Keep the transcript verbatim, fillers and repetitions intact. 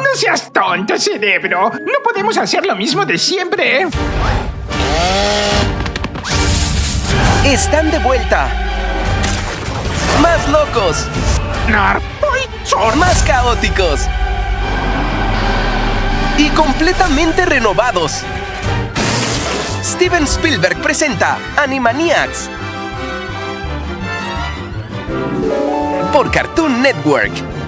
No seas tonto, cerebro. No podemos hacer lo mismo de siempre. ¡Están de vuelta! ¡Más locos! Narpoitzor. ¡Más caóticos! ¡Y completamente renovados! Steven Spielberg presenta Animaniacs por Cartoon Network.